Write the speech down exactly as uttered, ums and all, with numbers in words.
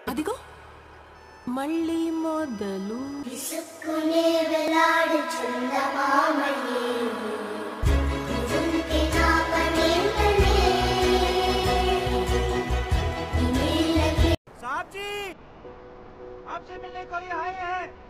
అదిగో మళ్ళీ మొదలు విసుక్కునే వేలాడు చందమామయే గుంటే నా పనేంటనే साहब जी आपसे मिलने कोई आए हैं।